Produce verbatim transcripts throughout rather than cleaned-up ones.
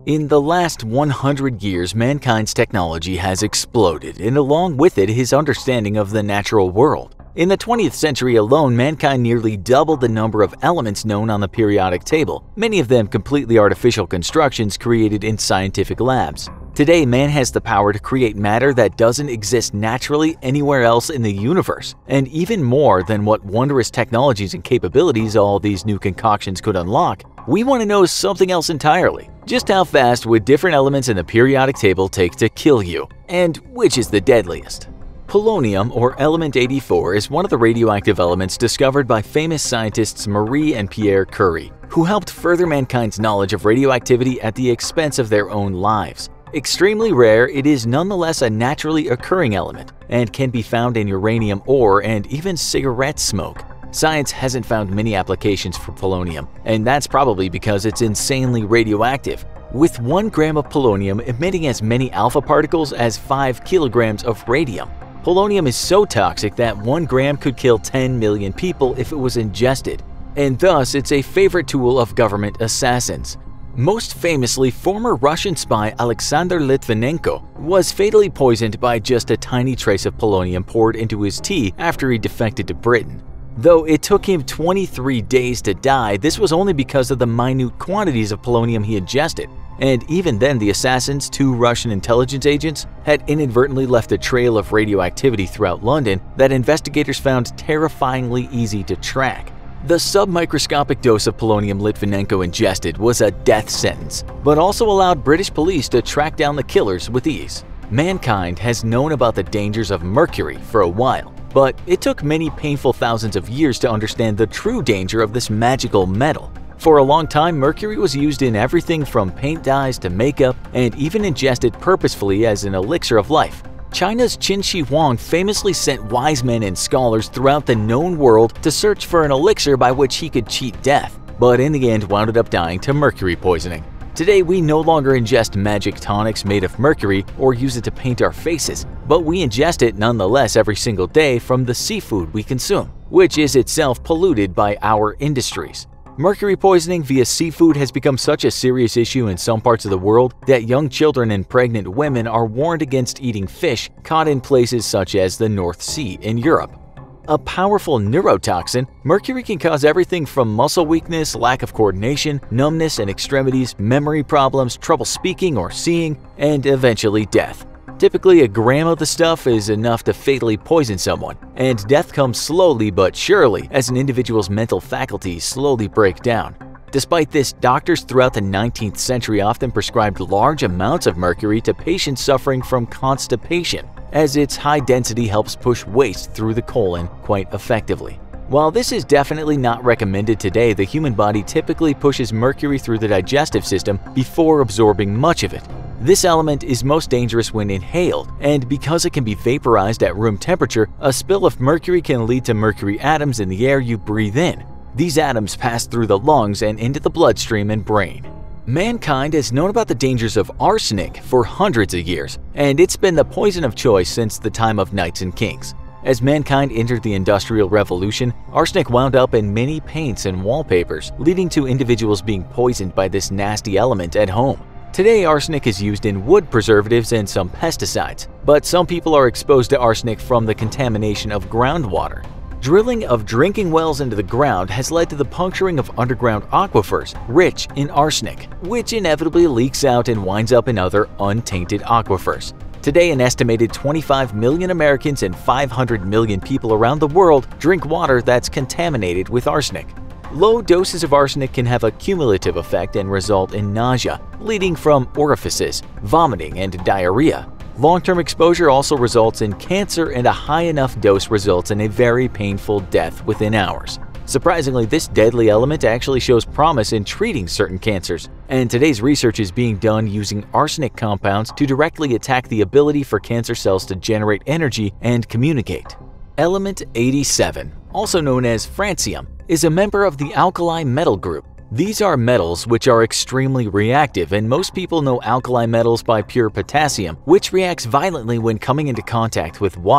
In the last one hundred years, mankind's technology has exploded, and along with it, his understanding of the natural world. In the twentieth century alone, mankind nearly doubled the number of elements known on the periodic table, many of them completely artificial constructions created in scientific labs. Today, man has the power to create matter that doesn't exist naturally anywhere else in the universe. And even more than what wondrous technologies and capabilities all these new concoctions could unlock, we want to know something else entirely. Just how fast would different elements in the periodic table take to kill you? And which is the deadliest? Polonium, or element eighty-four, is one of the radioactive elements discovered by famous scientists Marie and Pierre Curie, who helped further mankind's knowledge of radioactivity at the expense of their own lives. Extremely rare, it is nonetheless a naturally occurring element and can be found in uranium ore and even cigarette smoke. Science hasn't found many applications for polonium, and that's probably because it's insanely radioactive, with one gram of polonium emitting as many alpha particles as five kilograms of radium. Polonium is so toxic that one gram could kill ten million people if it was ingested, and thus it's a favorite tool of government assassins. Most famously, former Russian spy Alexander Litvinenko was fatally poisoned by just a tiny trace of polonium poured into his tea after he defected to Britain. Though it took him twenty-three days to die, this was only because of the minute quantities of polonium he ingested. And even then, the assassins, two Russian intelligence agents, had inadvertently left a trail of radioactivity throughout London that investigators found terrifyingly easy to track. The submicroscopic dose of polonium Litvinenko ingested was a death sentence, but also allowed British police to track down the killers with ease. Mankind has known about the dangers of mercury for a while, but it took many painful thousands of years to understand the true danger of this magical metal. For a long time, mercury was used in everything from paint dyes to makeup, and even ingested purposefully as an elixir of life. China's Qin Shi Huang famously sent wise men and scholars throughout the known world to search for an elixir by which he could cheat death, but in the end wound up dying to mercury poisoning. Today, we no longer ingest magic tonics made of mercury or use it to paint our faces, but we ingest it nonetheless every single day from the seafood we consume, which is itself polluted by our industries. Mercury poisoning via seafood has become such a serious issue in some parts of the world that young children and pregnant women are warned against eating fish caught in places such as the North Sea in Europe. A powerful neurotoxin, mercury can cause everything from muscle weakness, lack of coordination, numbness in extremities, memory problems, trouble speaking or seeing, and eventually death. Typically, a gram of the stuff is enough to fatally poison someone, and death comes slowly but surely as an individual's mental faculties slowly break down. Despite this, doctors throughout the nineteenth century often prescribed large amounts of mercury to patients suffering from constipation, as its high density helps push waste through the colon quite effectively. While this is definitely not recommended today, the human body typically pushes mercury through the digestive system before absorbing much of it. This element is most dangerous when inhaled, and because it can be vaporized at room temperature, a spill of mercury can lead to mercury atoms in the air you breathe in. These atoms pass through the lungs and into the bloodstream and brain. Mankind has known about the dangers of arsenic for hundreds of years, and it's been the poison of choice since the time of knights and kings. As mankind entered the Industrial Revolution, arsenic wound up in many paints and wallpapers, leading to individuals being poisoned by this nasty element at home. Today, arsenic is used in wood preservatives and some pesticides, but some people are exposed to arsenic from the contamination of groundwater. Drilling of drinking wells into the ground has led to the puncturing of underground aquifers rich in arsenic, which inevitably leaks out and winds up in other untainted aquifers. Today, an estimated twenty-five million Americans and five hundred million people around the world drink water that's contaminated with arsenic. Low doses of arsenic can have a cumulative effect and result in nausea, bleeding from orifices, vomiting, and diarrhea. Long-term exposure also results in cancer, and a high enough dose results in a very painful death within hours. Surprisingly, this deadly element actually shows promise in treating certain cancers, and today's research is being done using arsenic compounds to directly attack the ability for cancer cells to generate energy and communicate. Element eighty-seven, also known as francium, is a member of the alkali metal group. These are metals which are extremely reactive, and most people know alkali metals by pure potassium, which reacts violently when coming into contact with water.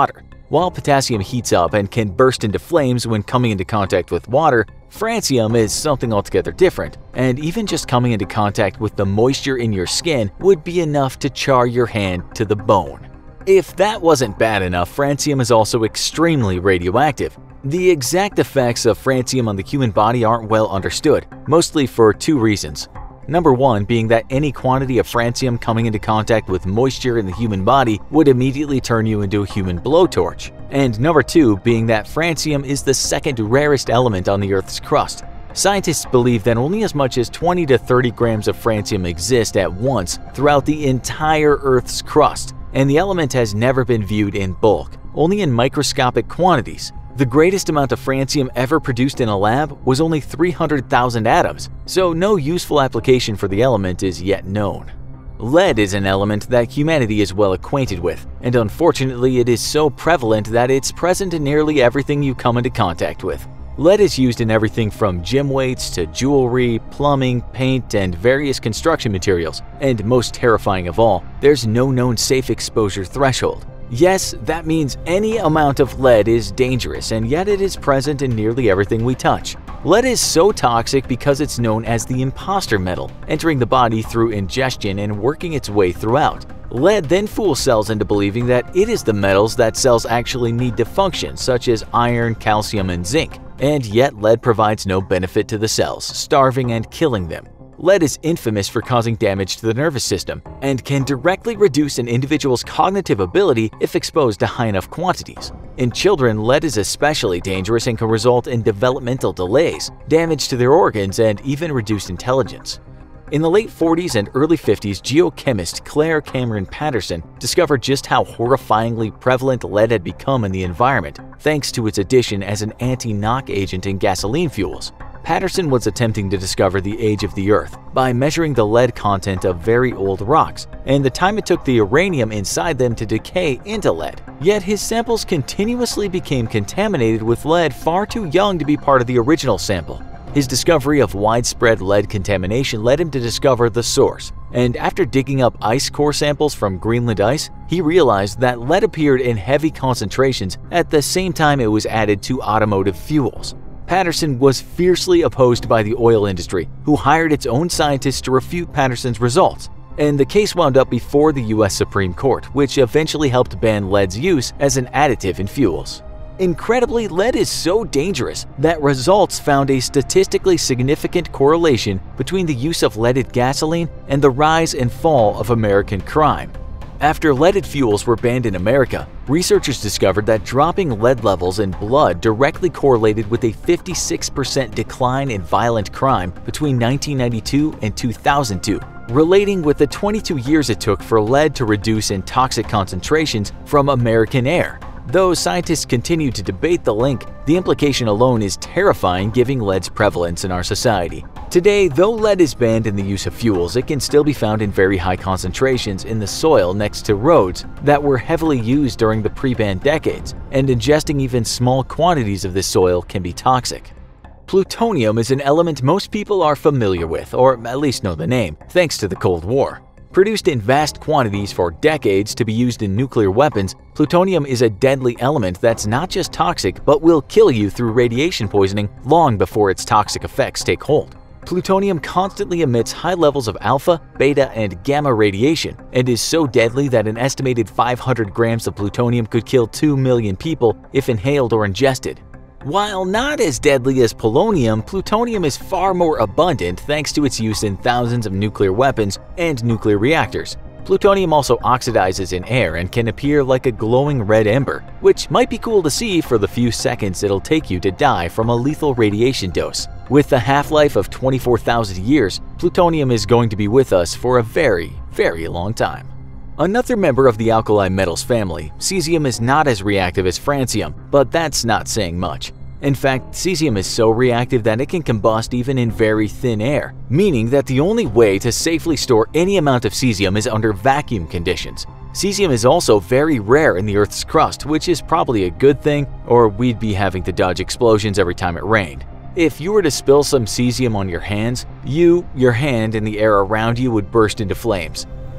While potassium heats up and can burst into flames when coming into contact with water, francium is something altogether different, and even just coming into contact with the moisture in your skin would be enough to char your hand to the bone. If that wasn't bad enough, francium is also extremely radioactive. The exact effects of francium on the human body aren't well understood, mostly for two reasons. Number one being that any quantity of francium coming into contact with moisture in the human body would immediately turn you into a human blowtorch. And number two being that francium is the second rarest element on the Earth's crust. Scientists believe that only as much as twenty to thirty grams of francium exist at once throughout the entire Earth's crust, and the element has never been viewed in bulk, only in microscopic quantities. The greatest amount of francium ever produced in a lab was only three hundred thousand atoms, so no useful application for the element is yet known. Lead is an element that humanity is well acquainted with, and unfortunately it is so prevalent that it's present in nearly everything you come into contact with. Lead is used in everything from gym weights to jewelry, plumbing, paint, and various construction materials, and most terrifying of all, there's no known safe exposure threshold. Yes, that means any amount of lead is dangerous, and yet it is present in nearly everything we touch. Lead is so toxic because it's known as the imposter metal, entering the body through ingestion and working its way throughout. Lead then fools cells into believing that it is the metals that cells actually need to function, such as iron, calcium, and zinc, and yet lead provides no benefit to the cells, starving and killing them. Lead is infamous for causing damage to the nervous system and can directly reduce an individual's cognitive ability if exposed to high enough quantities. In children, lead is especially dangerous and can result in developmental delays, damage to their organs, and even reduced intelligence. In the late forties and early fifties, geochemist Claire Cameron Patterson discovered just how horrifyingly prevalent lead had become in the environment, thanks to its addition as an anti-knock agent in gasoline fuels. Patterson was attempting to discover the age of the Earth by measuring the lead content of very old rocks and the time it took the uranium inside them to decay into lead. Yet his samples continuously became contaminated with lead far too young to be part of the original sample. His discovery of widespread lead contamination led him to discover the source, and after digging up ice core samples from Greenland ice, he realized that lead appeared in heavy concentrations at the same time it was added to automotive fuels. Patterson was fiercely opposed by the oil industry, who hired its own scientists to refute Patterson's results, and the case wound up before the U S Supreme Court, which eventually helped ban lead's use as an additive in fuels. Incredibly, lead is so dangerous that results found a statistically significant correlation between the use of leaded gasoline and the rise and fall of American crime. After leaded fuels were banned in America, researchers discovered that dropping lead levels in blood directly correlated with a fifty-six percent decline in violent crime between nineteen ninety-two and two thousand two, relating with the twenty-two years it took for lead to reduce in toxic concentrations from American air. Though scientists continue to debate the link, the implication alone is terrifying given lead's prevalence in our society. Today, though lead is banned in the use of fuels, it can still be found in very high concentrations in the soil next to roads that were heavily used during the pre-ban decades, and ingesting even small quantities of this soil can be toxic. Plutonium is an element most people are familiar with, or at least know the name, thanks to the Cold War. Produced in vast quantities for decades to be used in nuclear weapons, plutonium is a deadly element that's not just toxic but will kill you through radiation poisoning long before its toxic effects take hold. Plutonium constantly emits high levels of alpha, beta, and gamma radiation, and is so deadly that an estimated five hundred grams of plutonium could kill two million people if inhaled or ingested. While not as deadly as polonium, plutonium is far more abundant thanks to its use in thousands of nuclear weapons and nuclear reactors. Plutonium also oxidizes in air and can appear like a glowing red ember, which might be cool to see for the few seconds it'll take you to die from a lethal radiation dose. With a half-life of twenty-four thousand years, plutonium is going to be with us for a very, very long time. Another member of the alkali metals family, cesium is not as reactive as francium, but that's not saying much. In fact, cesium is so reactive that it can combust even in very thin air, meaning that the only way to safely store any amount of cesium is under vacuum conditions. Cesium is also very rare in the Earth's crust, which is probably a good thing, or we'd be having to dodge explosions every time it rained. If you were to spill some cesium on your hands, you, your hand, and the air around you would burst into flames.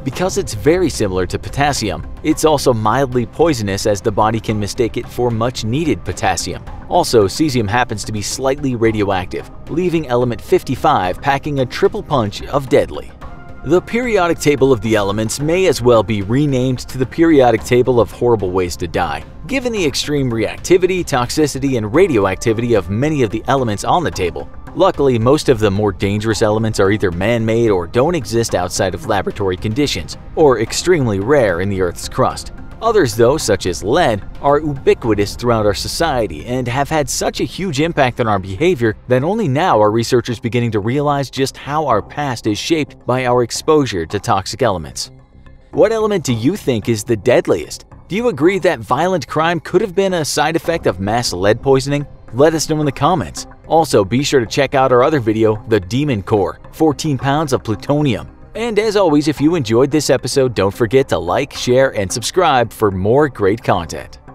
Because it's very similar to potassium, it's also mildly poisonous as the body can mistake it for much-needed potassium. Also, cesium happens to be slightly radioactive, leaving element fifty-five packing a triple punch of deadly. The periodic table of the elements may as well be renamed to the periodic table of horrible ways to die, given the extreme reactivity, toxicity, and radioactivity of many of the elements on the table. Luckily, most of the more dangerous elements are either man-made or don't exist outside of laboratory conditions, or extremely rare in the Earth's crust. Others, though, such as lead, are ubiquitous throughout our society and have had such a huge impact on our behavior that only now are researchers beginning to realize just how our past is shaped by our exposure to toxic elements. What element do you think is the deadliest? Do you agree that violent crime could have been a side effect of mass lead poisoning? Let us know in the comments. Also, be sure to check out our other video, The Demon Core, fourteen pounds of plutonium. And as always, if you enjoyed this episode, don't forget to like, share, and subscribe for more great content.